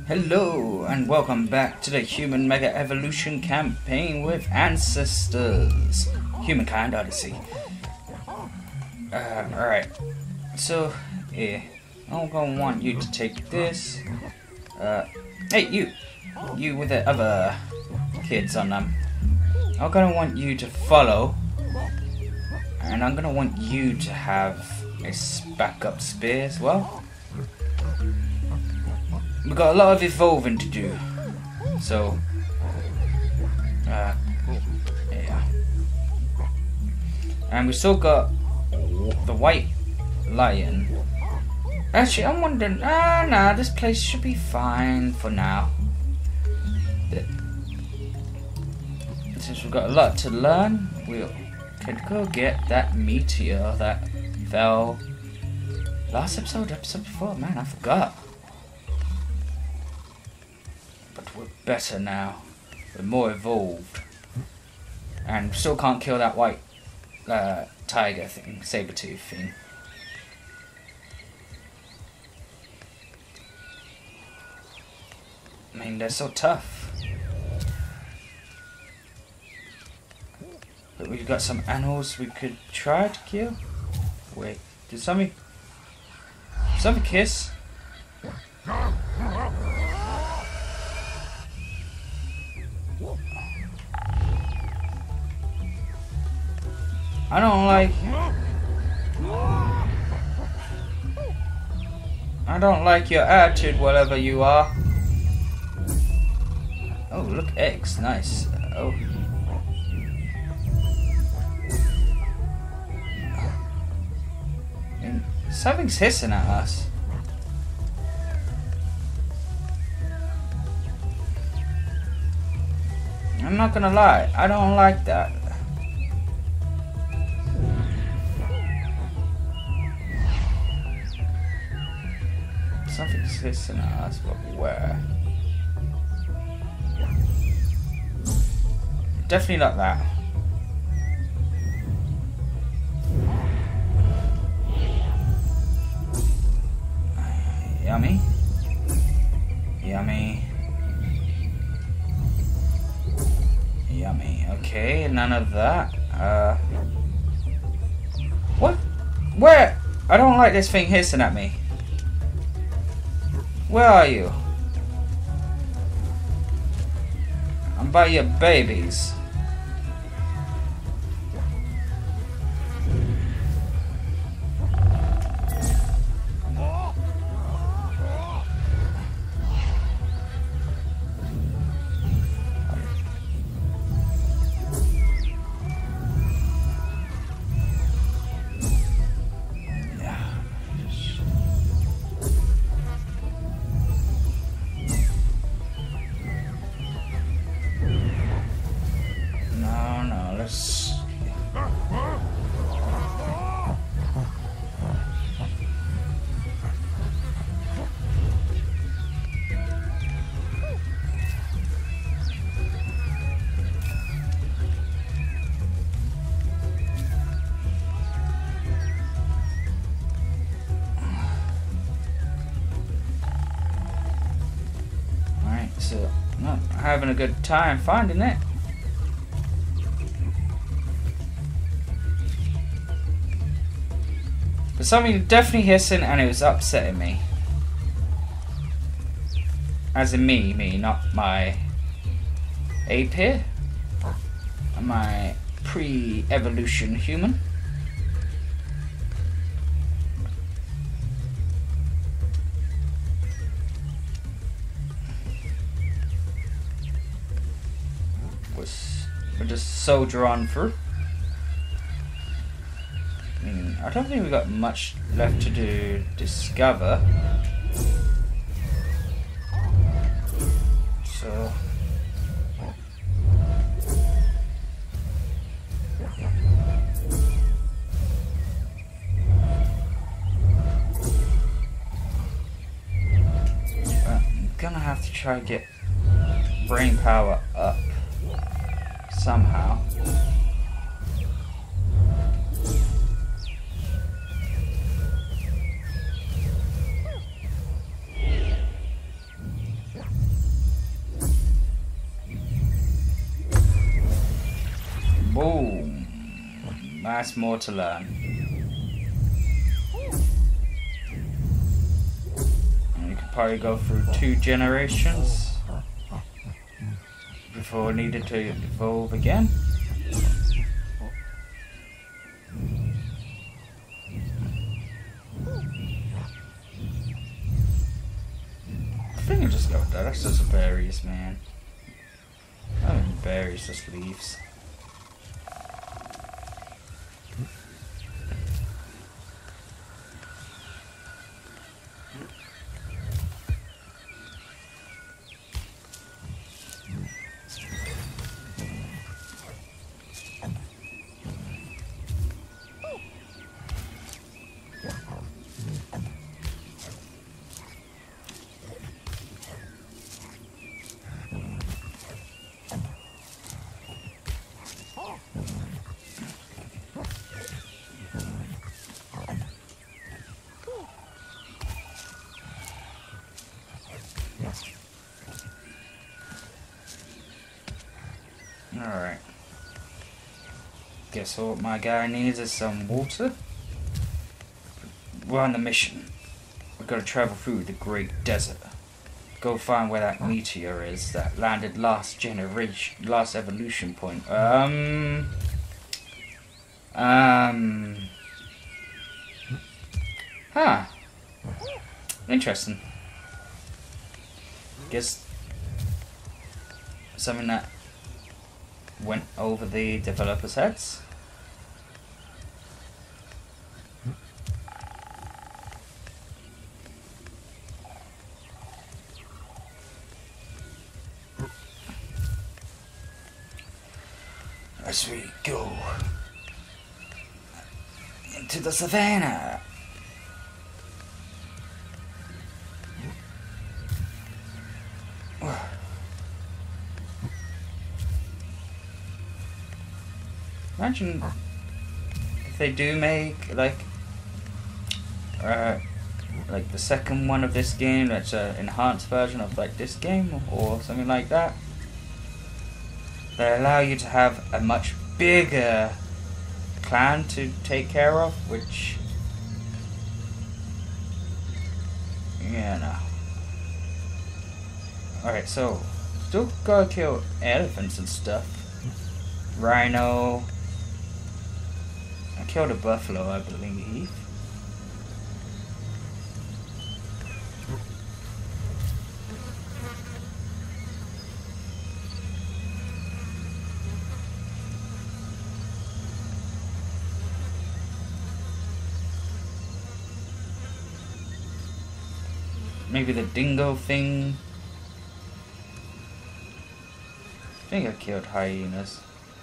Hello and welcome back to the Human Mega Evolution campaign with Ancestors, Humankind Odyssey. Alright, so yeah, I'm gonna want you to take this. Hey, you with the other kids on them. I'm gonna want you to follow, and I'm gonna want you to have a backup spear as well. We've got a lot of evolving to do, so yeah. And we still got the white lion. Actually, I'm wondering, nah, this place should be fine for now. Since we've got a lot to learn, we could go get that meteor that fell last episode before. Man, I forgot. We're better now. We're more evolved. And still can't kill that white tiger thing, saber-tooth thing. I mean, they're so tough. But we've got some animals we could try to kill. Wait, did somebody kiss? I don't like your attitude, whatever you are. Oh, look, eggs, nice. Oh. And something's hissing at us. I'm not gonna lie, I don't like that. Something's hissing at us, but where? Definitely not that. Yummy. Yummy. Yummy. Okay, none of that. What? Where? I don't like this thing hissing at me. Where are you? I'm by your babies. So, not having a good time finding it. But something definitely hissing, and it was upsetting me. As in me, not my ape here. My pre-evolution human. We're just soldier on through. I don't think we've got much left to discover. So I'm gonna have to try to get brain power up somehow. That's more to learn. And you could probably go through 2 generations before it needed to evolve again. I think I'll just go with that. That's just berries, man. I mean, berries, just leaves. Alright. Guess what my guy needs is some water. We're on the mission. We've got to travel through the great desert. Go find where that meteor is that landed last evolution point. Huh. Interesting. Guess something that went over the developers' heads. As we go into the savannah. Imagine if they do make like the second one of this game that's an enhanced version of like this game or something like that. They allow you to have a much bigger clan to take care of, which, yeah, no. Alright, so still gotta kill elephants and stuff. Rhino. I killed a buffalo, I believe. Maybe the dingo thing. I think I killed hyenas.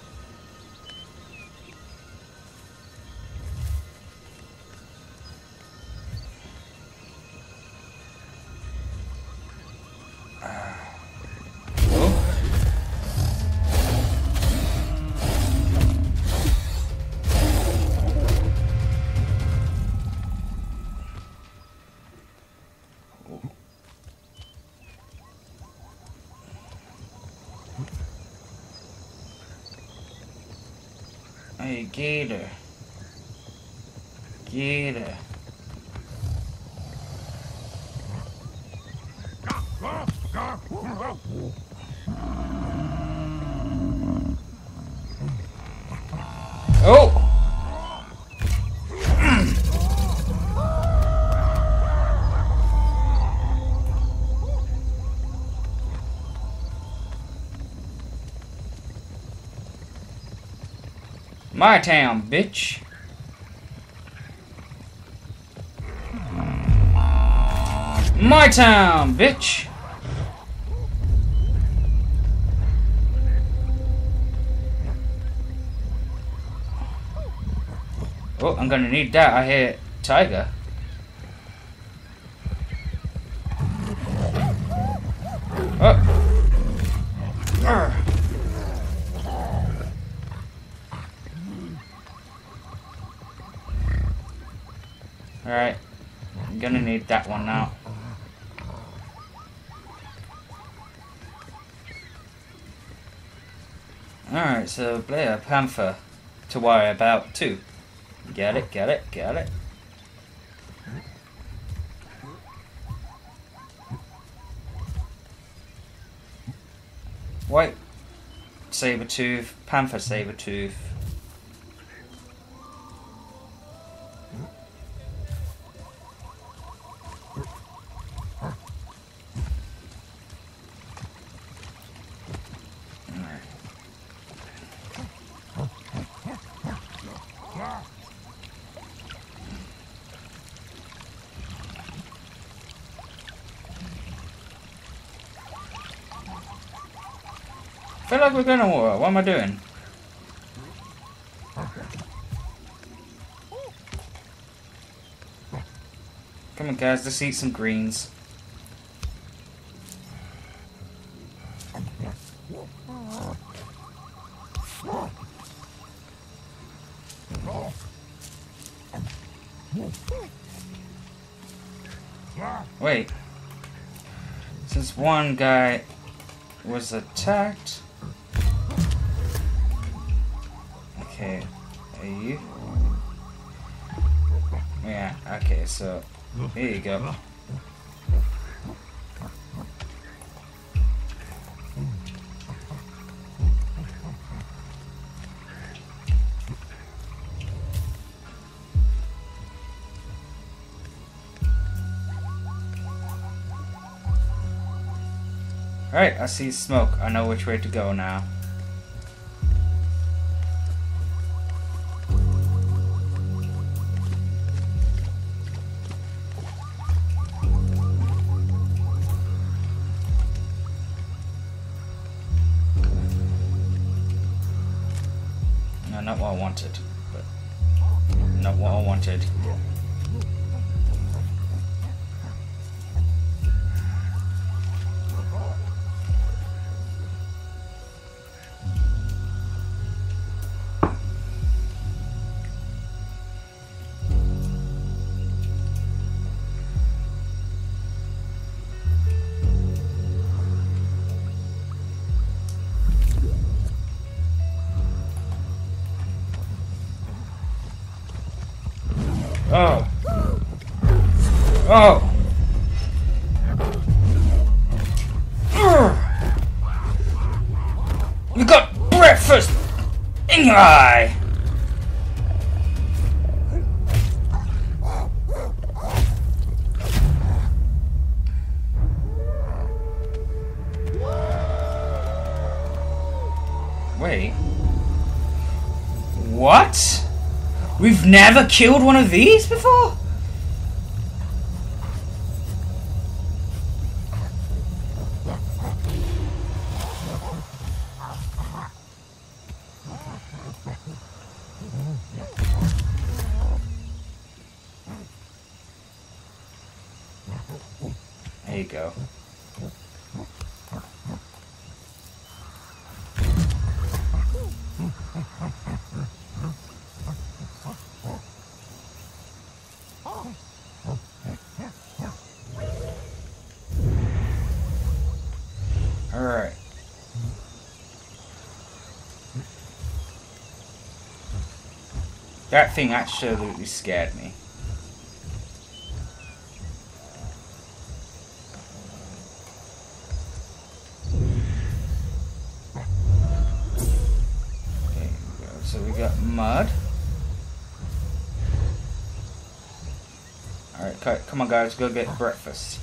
Hey, gator. Gator. Oh! My town, bitch. My town, bitch. Oh, I'm gonna need that. I hear tiger. Oh. Urgh. Alright, I'm gonna need that one now. Alright, so Blair, Panther, to worry about too. Get it, get it, get it. White saber-tooth, panther saber-tooth. I feel like we're going to war. What am I doing? Come on, guys. Let's eat some greens. Wait. Since one guy was attacked. Okay, are you? Yeah, okay, so here you go. Alright, I see smoke. I know which way to go now. No, not what I wanted, but not what I wanted. Oh. Oh. You got breakfast in your eye. Wait. What? We've never killed one of these before? There you go. Alright. That thing absolutely scared me. There you go. So we got mud. Alright, come on guys, go get breakfast.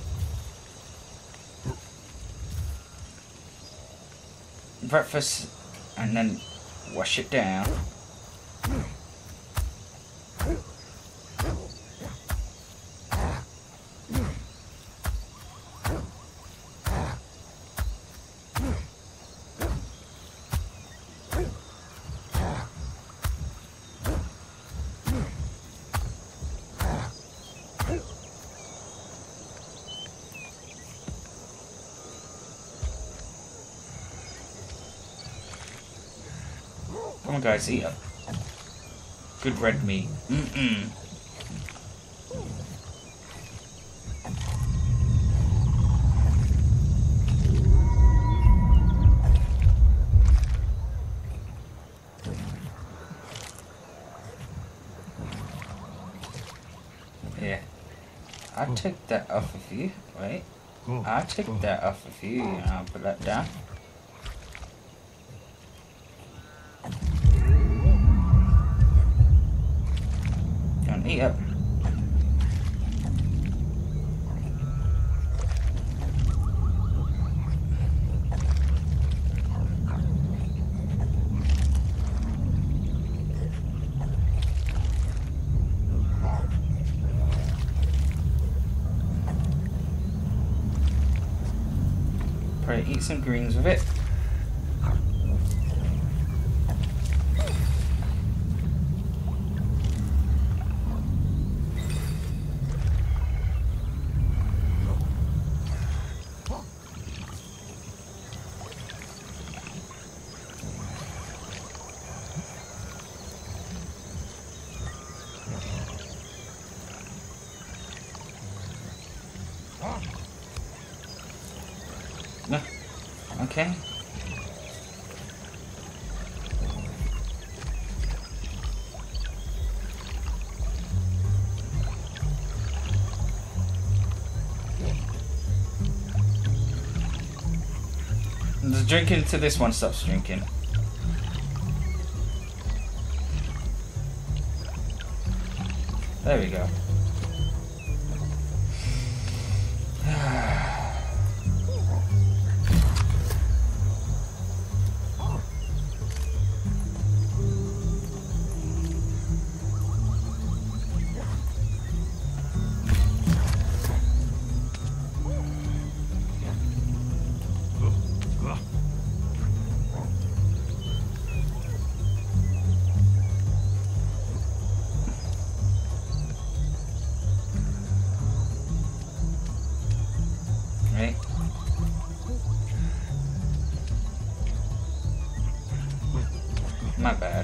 Breakfast and then wash it down. Come on guys, eat up. Good red meat. I'll take that off of you. Wait. I'll take that off of you and I'll put that down. Don't eat up. Probably eat some greens with it. No. Okay. Just drinking until this one stops drinking. There we go. Right. My bad.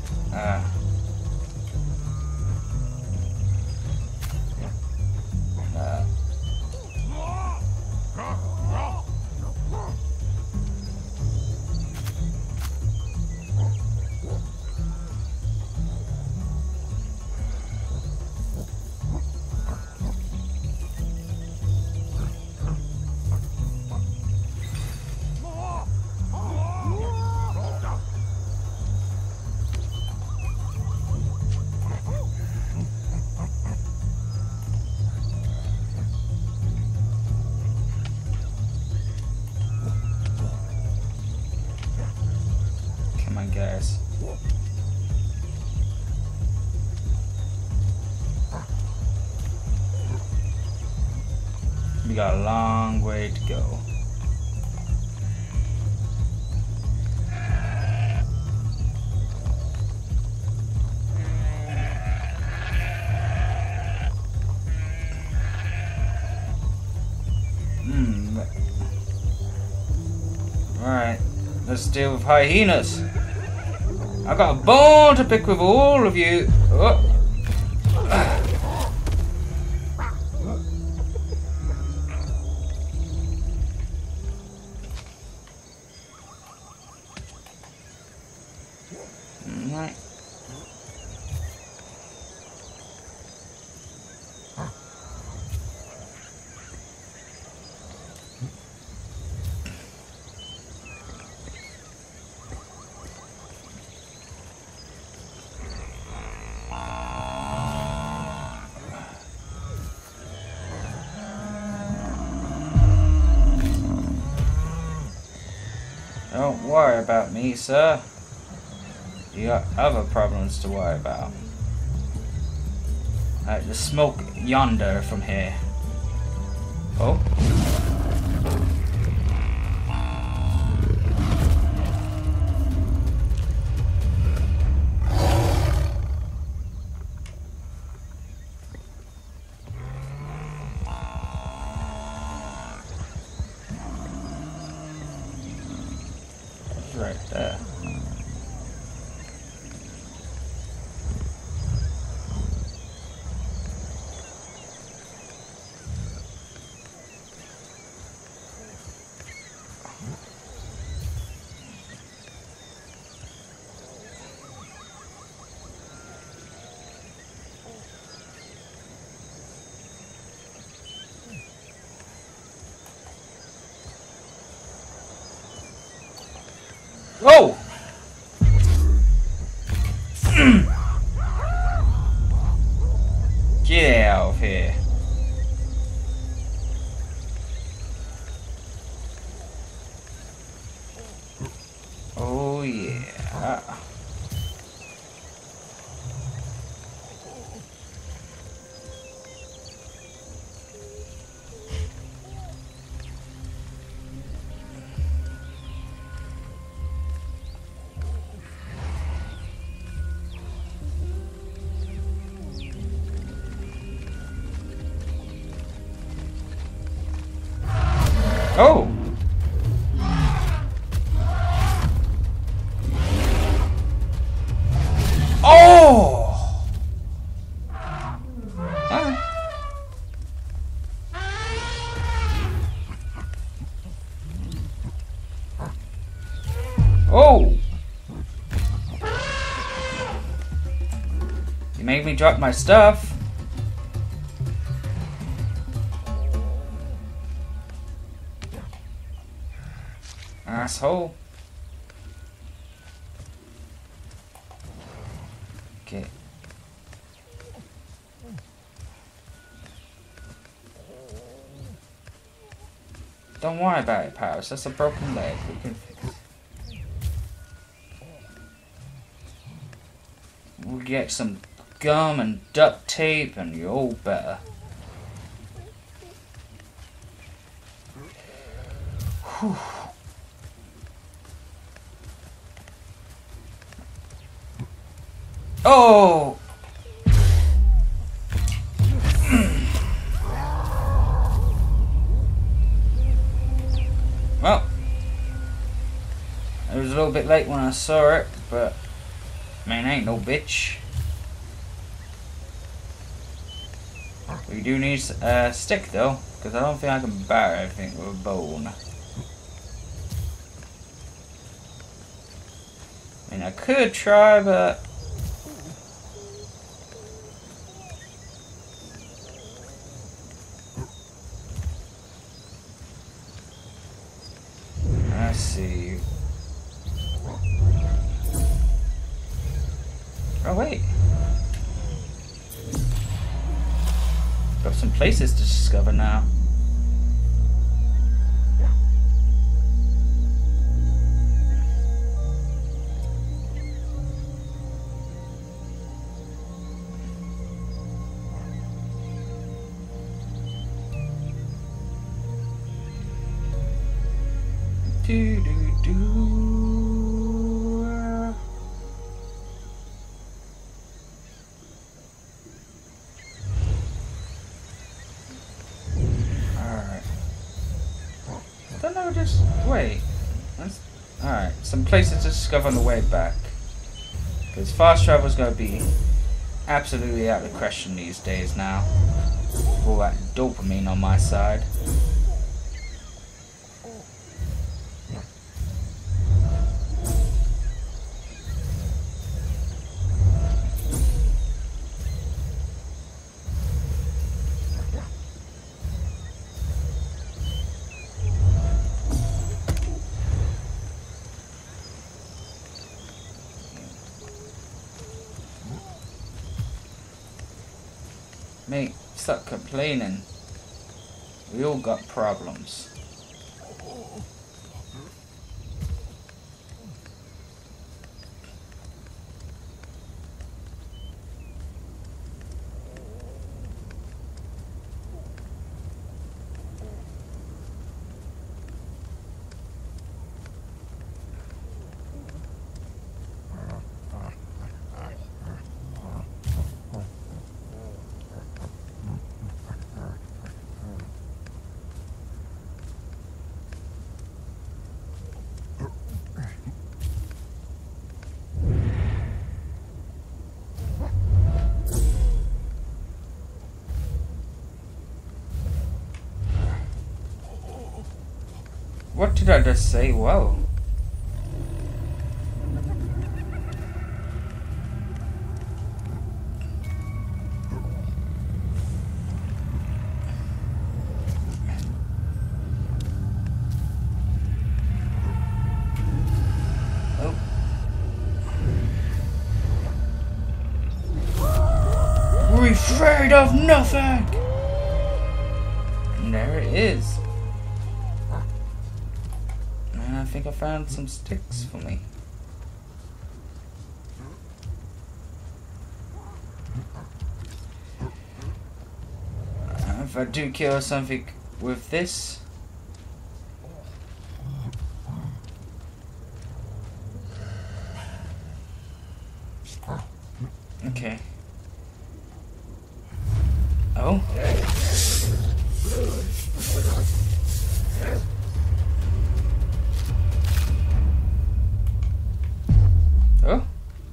Come on, guys. We got a long way to go. Alright, let's deal with hyenas. I got a bone to pick with all of you. Oh. Right. Don't worry about me, sir. You got other problems to worry about. The smoke yonder from here. Oh. It's right there. Oh! Get out of here. Oh yeah. Oh! Oh! Alright. Oh! You made me drop my stuff. Asshole. Okay. Don't worry about it, pal. It's just a broken leg. We can fix it. We'll get some gum and duct tape and you're all better. Whew. Oh! Well, it was a little bit late when I saw it, but man, ain't no bitch. We do need a stick though, because I don't think I can batter everything with a bone. I mean, I could try, but let's see. Oh wait, got some places to discover now. Do do do. Alright. Don't know, just wait. Alright, some places to discover on the way back. Because fast travel is going to be absolutely out of the question these days now. All that dopamine on my side. Mate, stop complaining. We all got problems. What did I just say? Whoa. afraid of nothing. And there it is. And I think I found some sticks for me. If I do kill something with this, okay. Oh. Oh.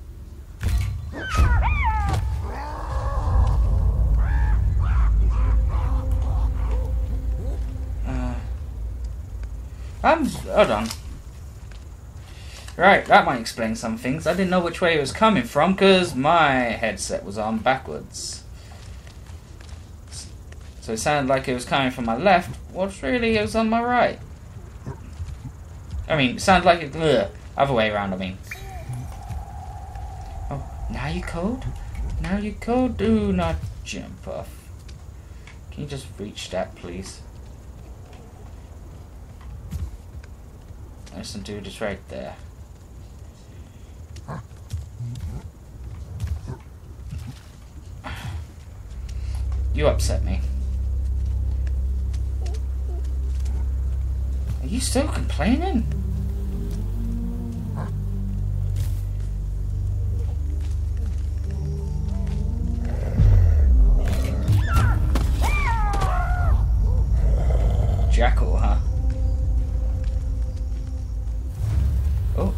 Hold on. Right, that might explain some things. I didn't know which way it was coming from because my headset was on backwards. So it sounded like it was coming from my left. What's really it was on my right. I mean, it sounded like it. Other way around, I mean. Oh, now you cold? Now you cold? Do not jump off. Can you just reach that, please? There's some dude is right there. You upset me. Are you still complaining? Jackal, huh? Oh.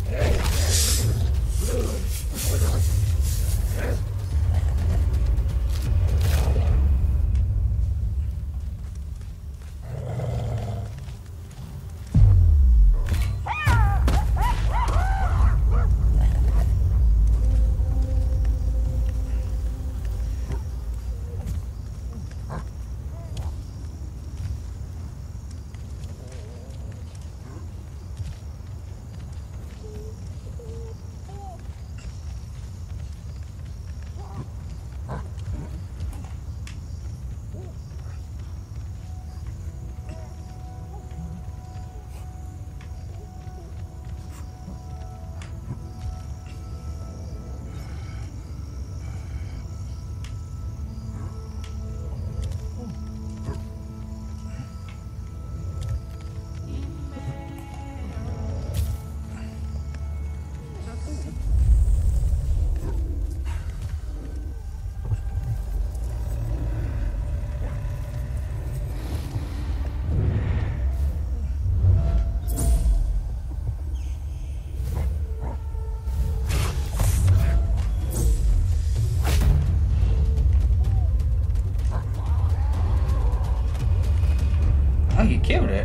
Oh, you killed it.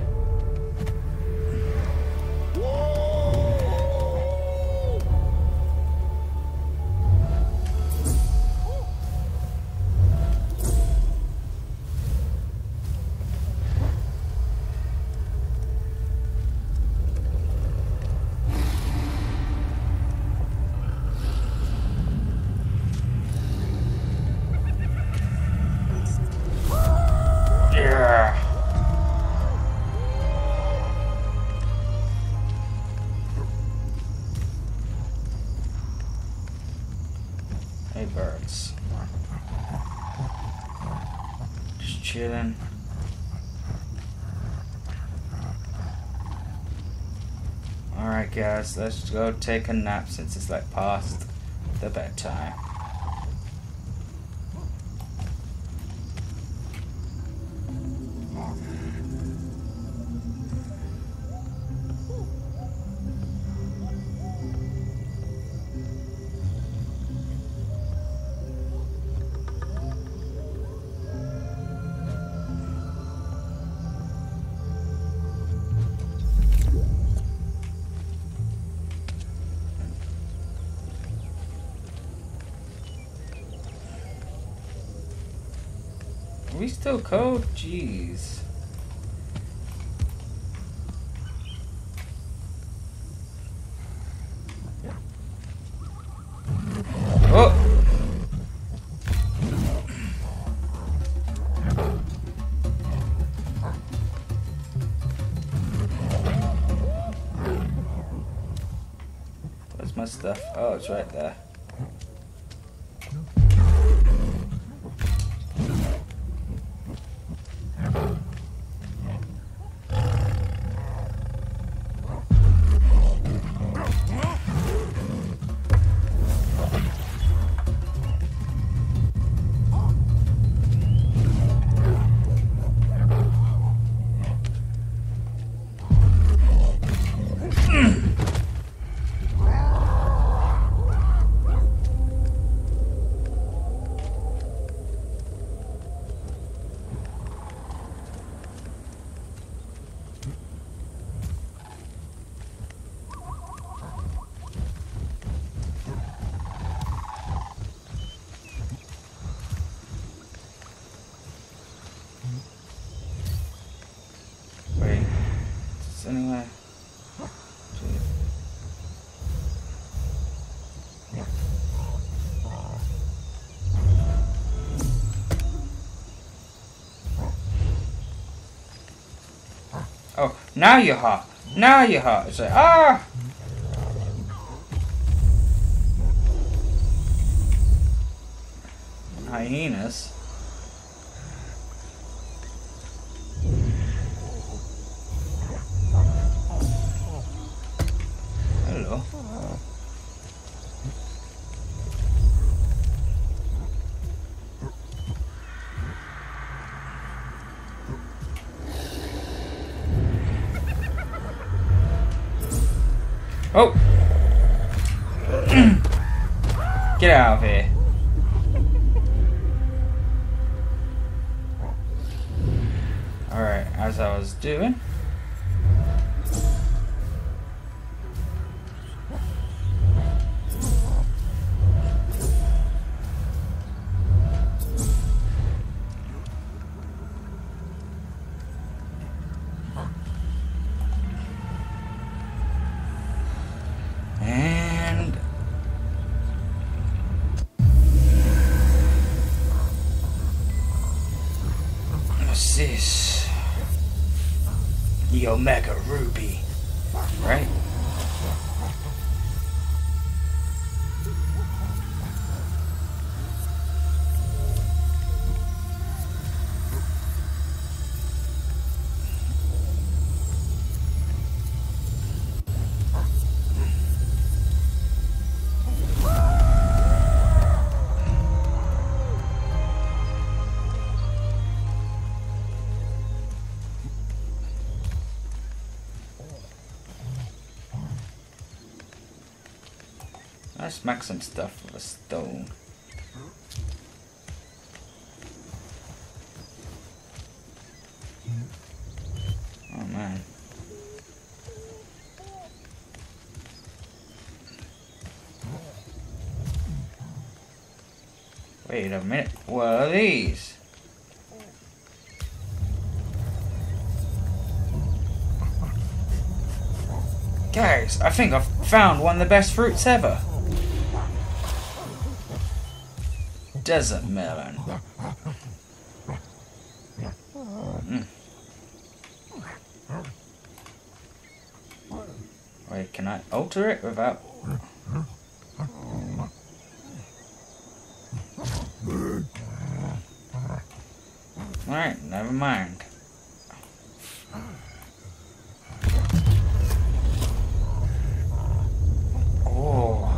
Hey, birds. Just chilling. Alright guys, let's go take a nap since it's like past the bedtime. Are we still cold? Jeez. Oh! my stuff? Oh, it's right there. Anyway. Oh, now you're hot. Now you're hot. It's like, ah! Hyenas. Hello. Oh! Get out of here. Alright, as I was doing. This the Omega Ruby, right? I smack some stuff with a stone. Oh man. Wait a minute. What are these? Guys, I think I've found one of the best fruits ever. Desert melon. Wait, can I alter it without... Alright, never mind. Oh.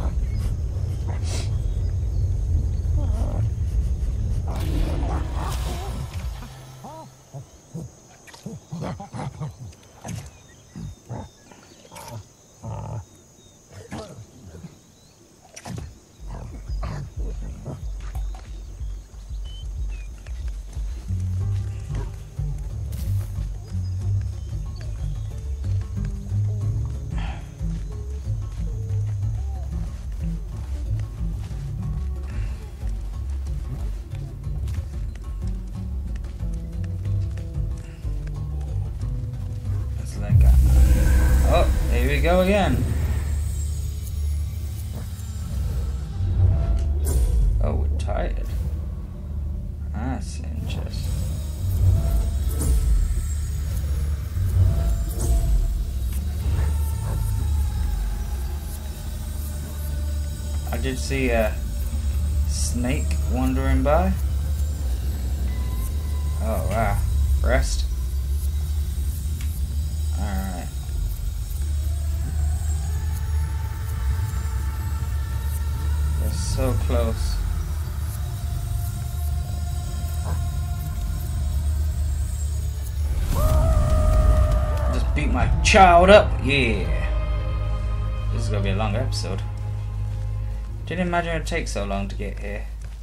Oh, here we go again. Oh, we're tired. That's interesting. did see a snake wandering by. Oh wow, rest. Alright. They're so close. Just beat my child up, yeah. This is gonna be a long episode. Didn't imagine it'd take so long to get here.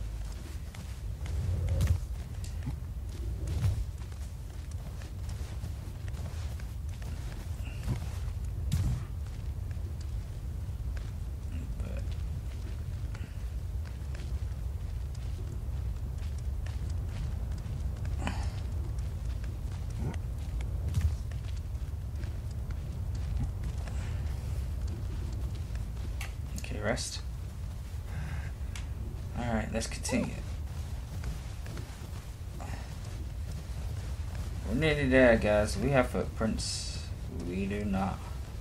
Okay, rest. Alright, let's continue. We're nearly there, guys. We have footprints. We do not.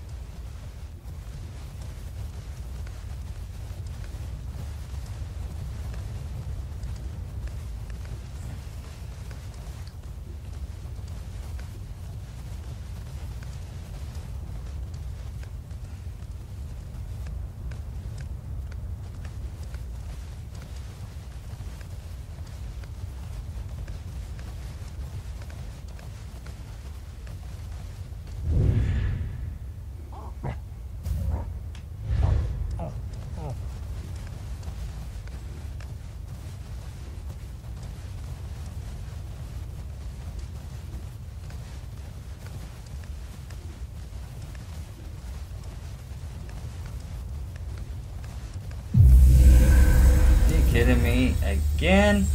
Kidding me again?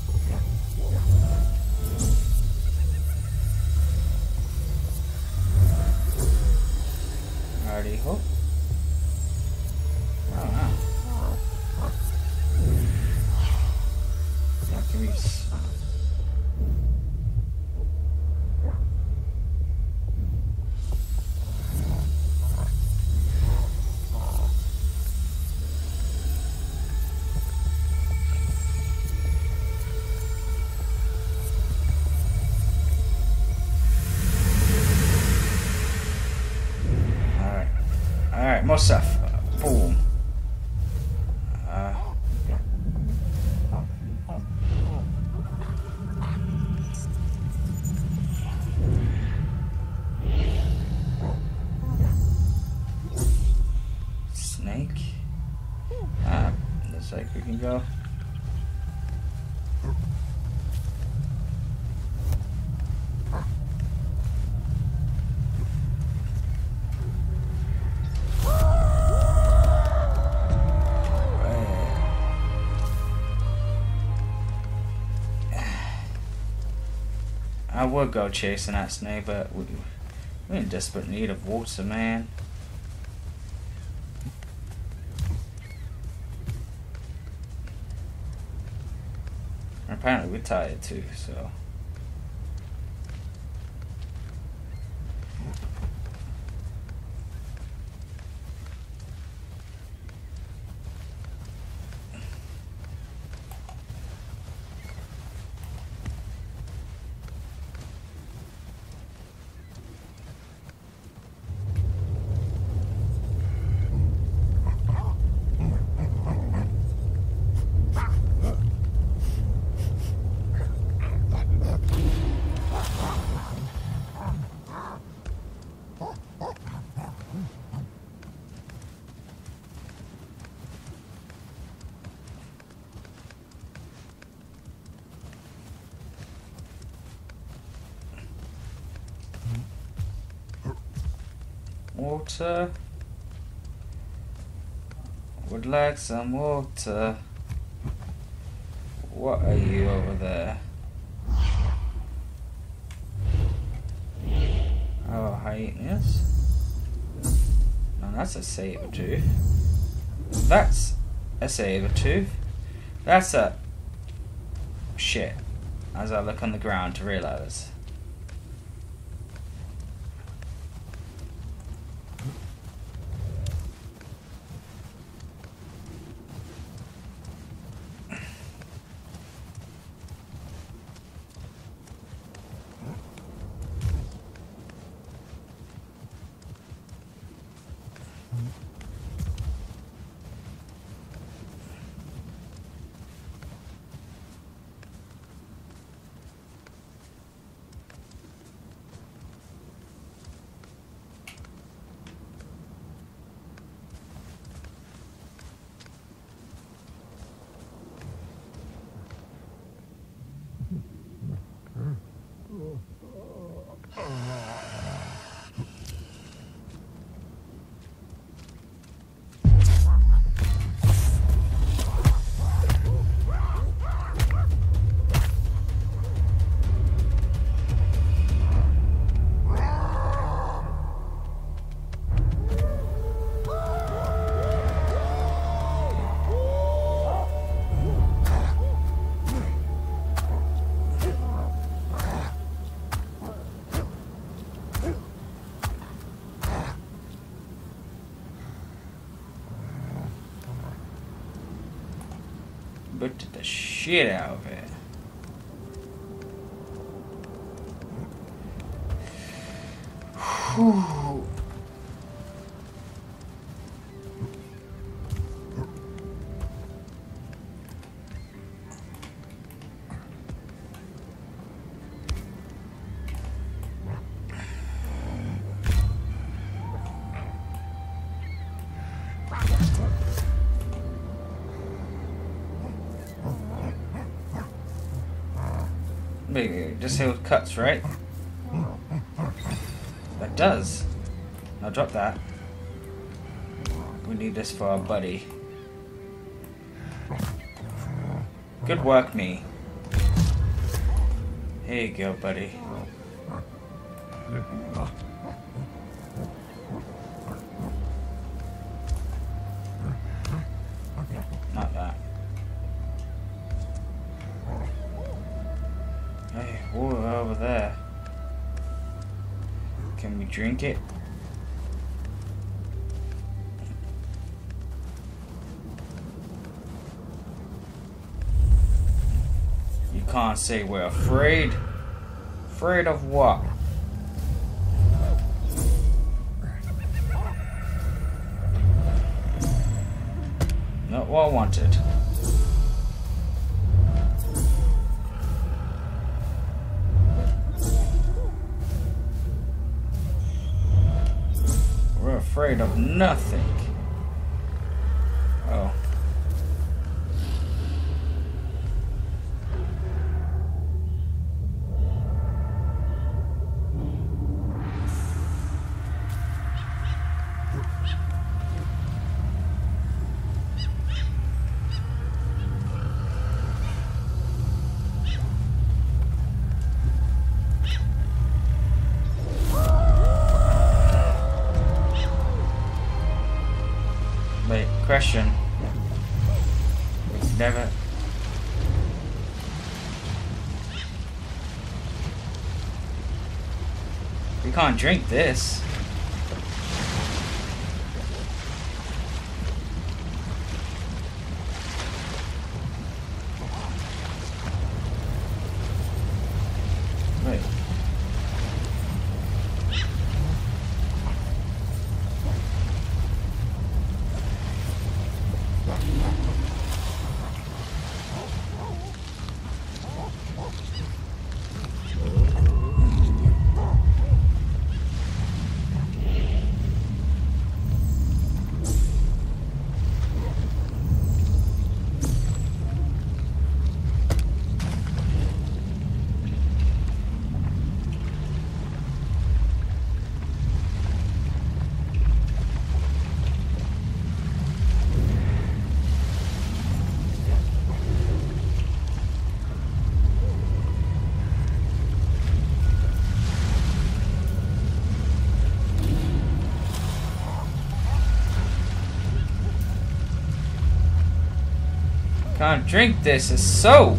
Already hope. Oh wow. That can be. Alright, more stuff. Boom. Snake. Looks like we can go. I would go chasing that snake, but we're in desperate need of water, man. And apparently we're tired too, so. Water. Would like some water. What are you over there? Oh, hyenas. No, that's a saber tooth. That's a saber tooth. That's a shit. As I look on the ground to realize. Butchered the shit out of it. Whew. Just healed cuts, right? That does. Now drop that. We need this for our buddy. Good work, me. Here you go, buddy. Not that. Hey, water over there. Can we drink it? You can't say we're afraid. Afraid of what? Not what I wanted. We're afraid of nothing. Oh. Wait, question. Never. We can't drink this. Wait. Can't drink this, it's soap.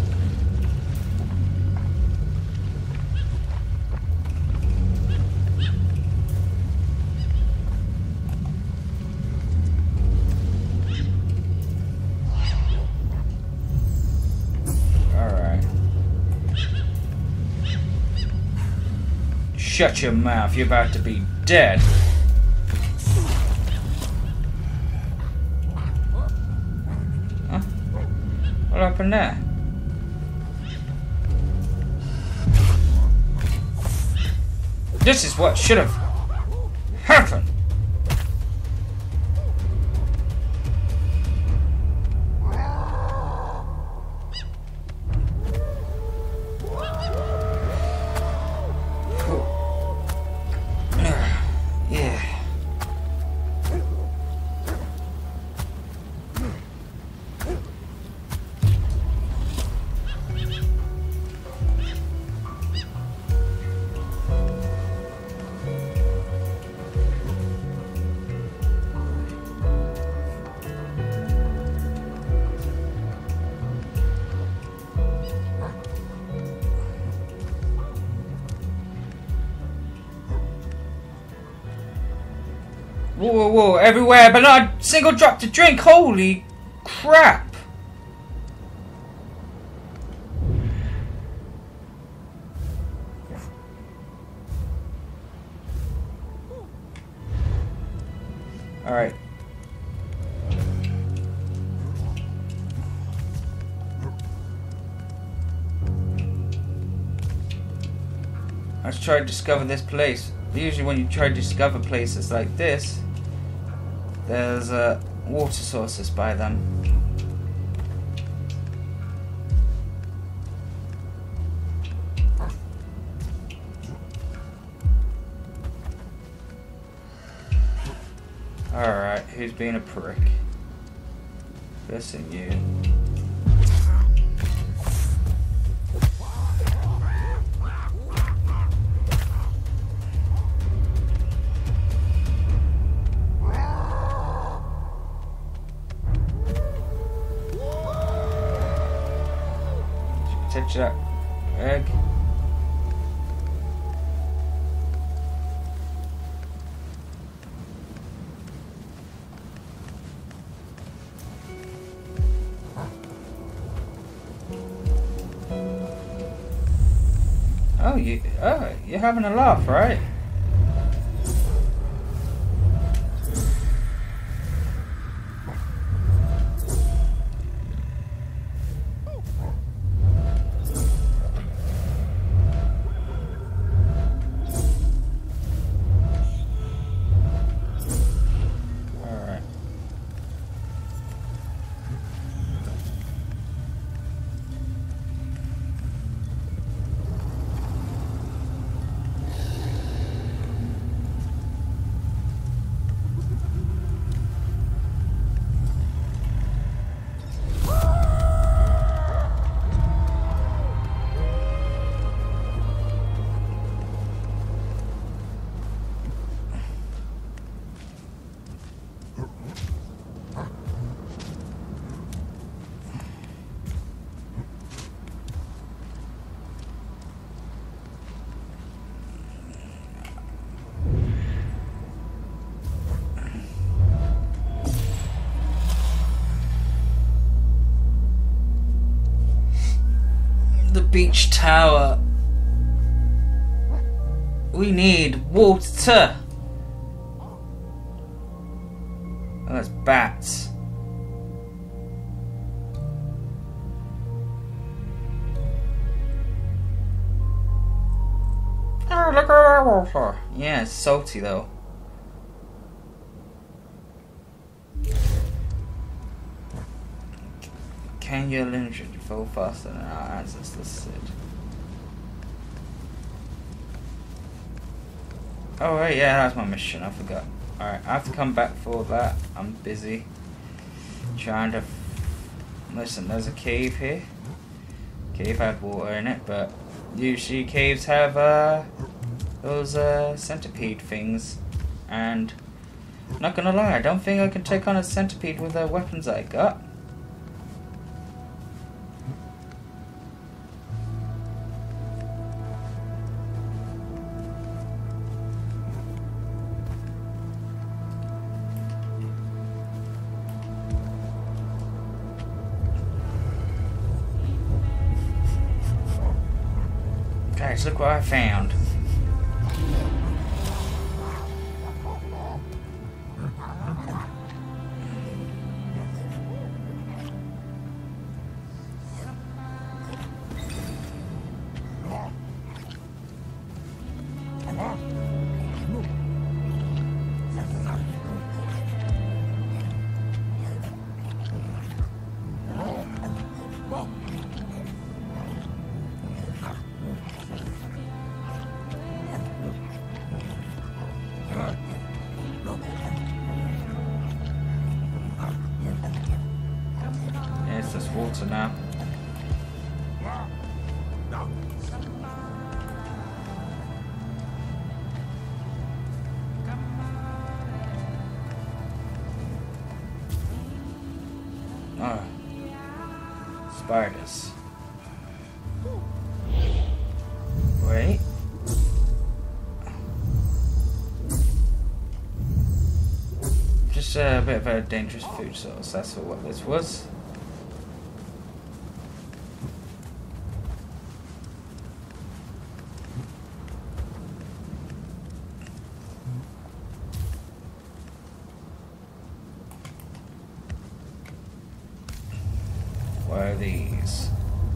Alright. Shut your mouth, you're about to be dead. up in there? This is what should have happened. Whoa, whoa, whoa, everywhere, but not a single drop to drink. Holy crap. Alright. Let's try to discover this place. Usually when you try to discover places like this, there's water sources by them. Alright, who's being a prick? This and you. Touch that egg. Oh, you're having a laugh, right? Beach tower. We need water. Oh, that's bats. Oh, look at that water. Yeah, it's salty though. Can your lineage fall faster than our ancestors said? Oh right, yeah, that's my mission, I forgot. Alright, I have to come back for that. I'm busy trying to... Listen, there's a cave here. Cave had water in it, but usually caves have those centipede things. And not gonna lie, I don't think I can take on a centipede with the weapons I got. Guys, look what I found. water now. Oh. Spiders. Wait. Just a bit of a dangerous food source, that's what this was. What are these?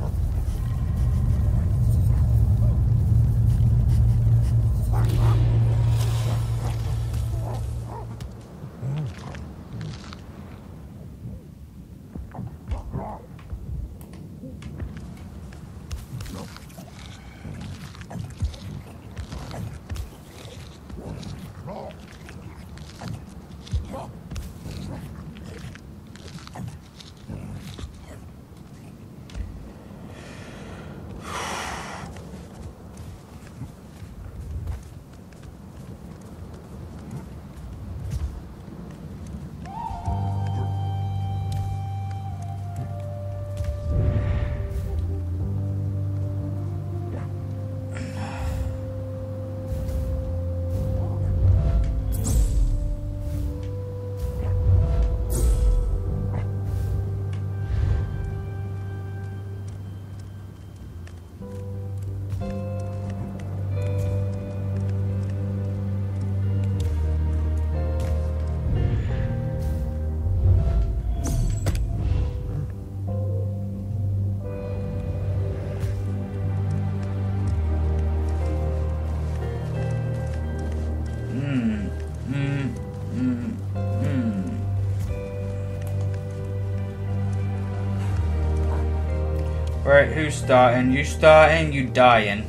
Right, who's starting? You starting, you dying.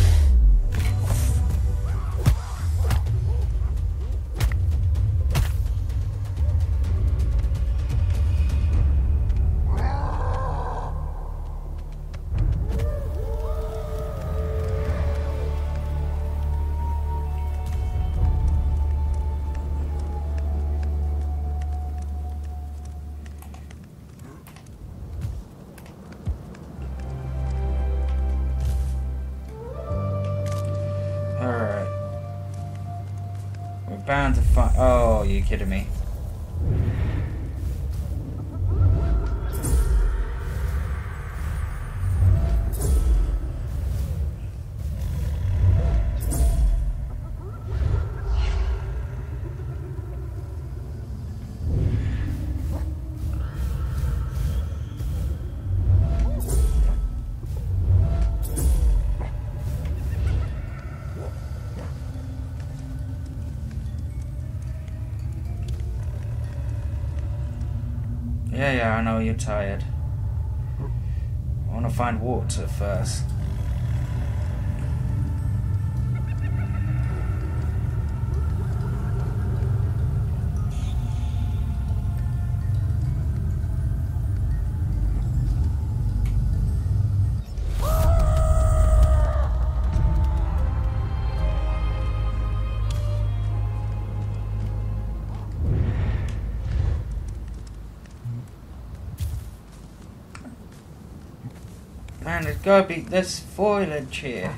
Bound to find. Oh, you're kidding me. Yeah, I know you're tired. I want to find water first. Man, there's gotta be this foliage here.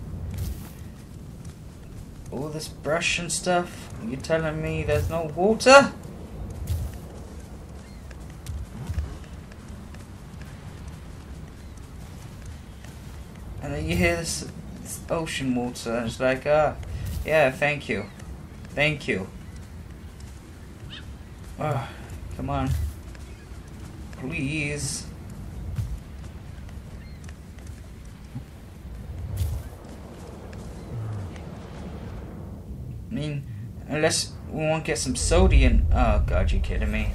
All this brush and stuff. You telling me there's no water? And then you hear this ocean water, and it's like, yeah, thank you. Thank you. Oh, come on. Please. I mean, unless we want to get some sodium. Oh god, you kidding me?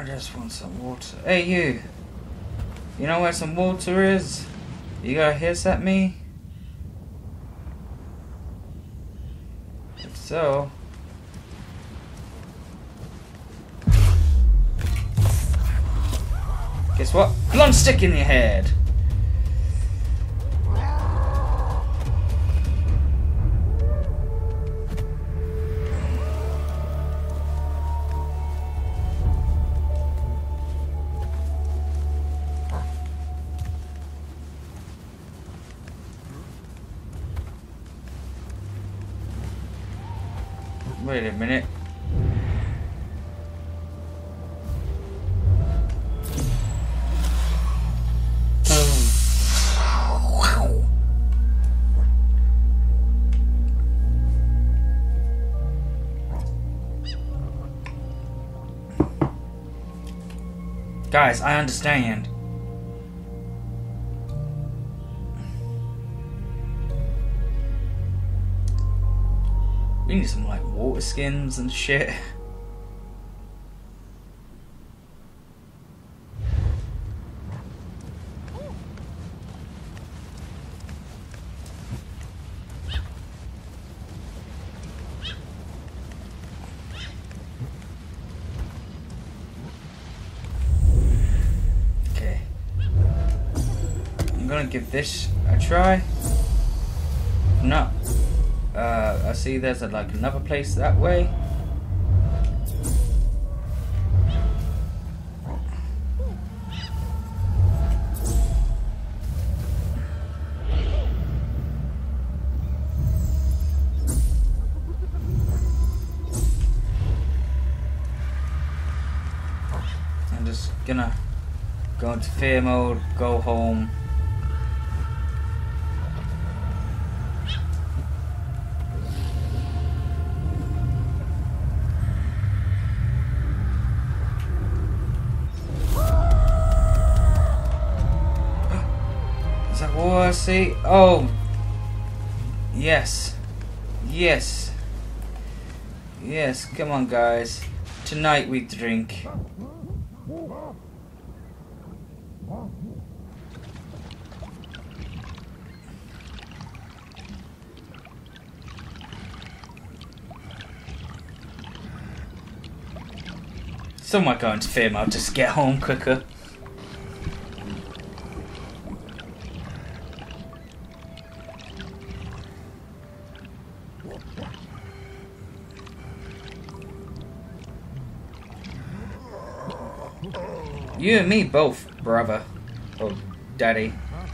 just want some water. Hey, you! You know where some water is? You gotta hiss at me? If so... Guess what? Blunt stick in your head! Wait a minute. Guys, I understand. We need some like water skins and shit. Okay. I'm gonna give this a try. No. I see there's like another place that way. I'm just gonna go into fear mode, go home. Oh, I see. Oh, yes, yes, yes. Come on, guys. Tonight we drink. So am I going to fear mode just to get home quicker? You and me both, brother. Oh, daddy.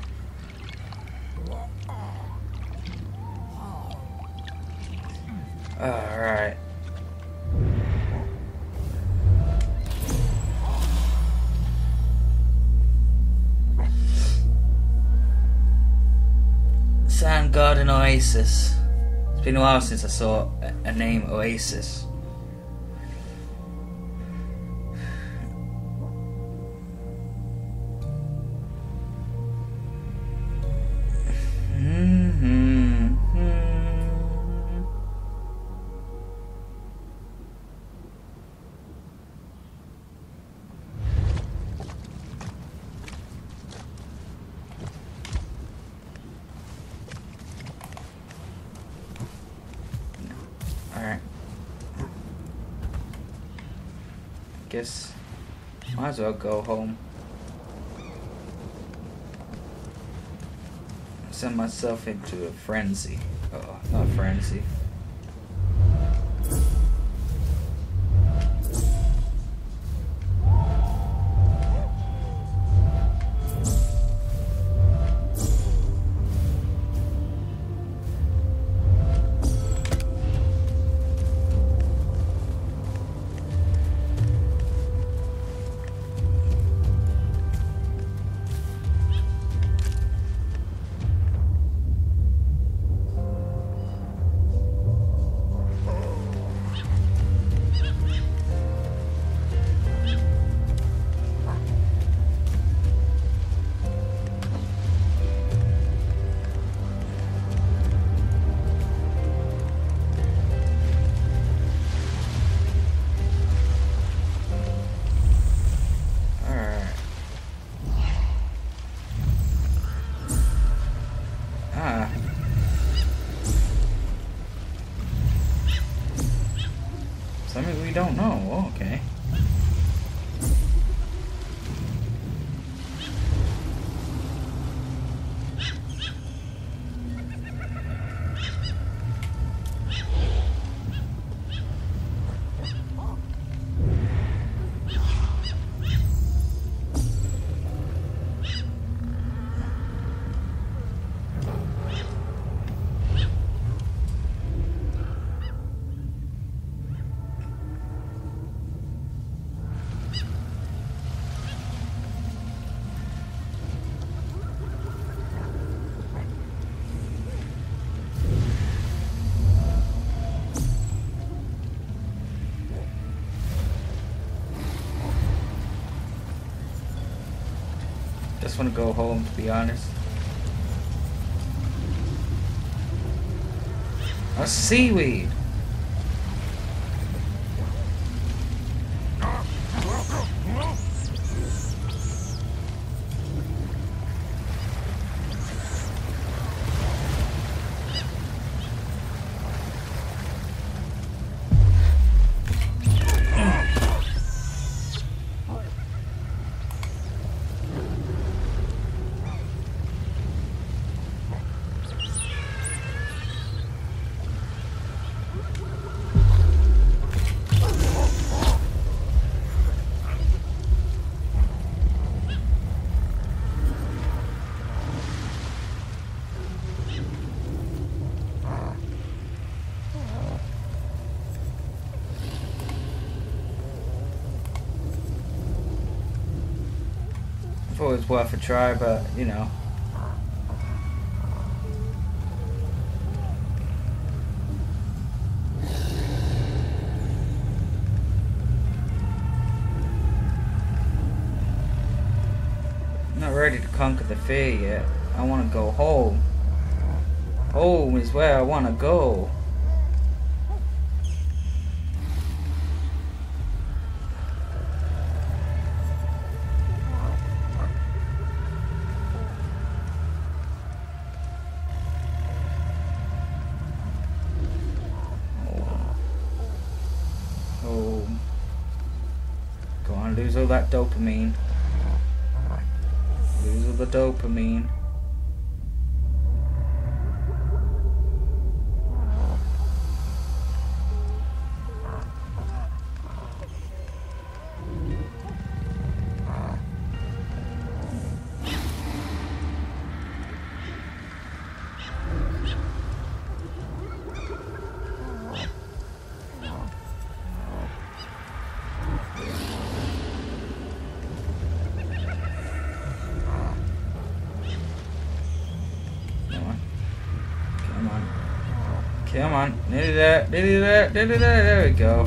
Alright. Sand Garden Oasis. It's been a while since I saw a name Oasis. Alright. Guess might as well go home. Send myself into a frenzy. Oh, not frenzy. Something we don't know. Oh, okay. Just want to go home, to be honest. A seaweed. Thought it was worth a try, but you know. I'm not ready to conquer the fear yet. I want to go home. Home is where I want to go. Go on, lose all that dopamine. Lose all the dopamine. Come on, nearly there, nearly there, nearly there, there we go.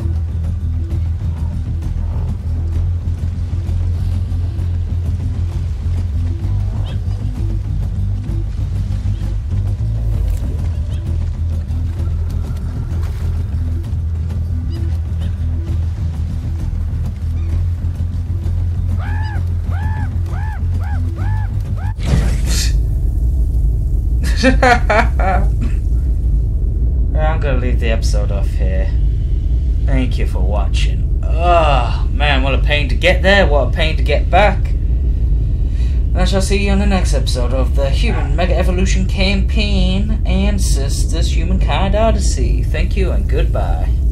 I'm gonna leave the episode off here. Thank you for watching. Oh man, what a pain to get there, what a pain to get back. I shall see you on the next episode of the Human Mega Evolution Campaign and Sisters Humankind Odyssey. Thank you and goodbye.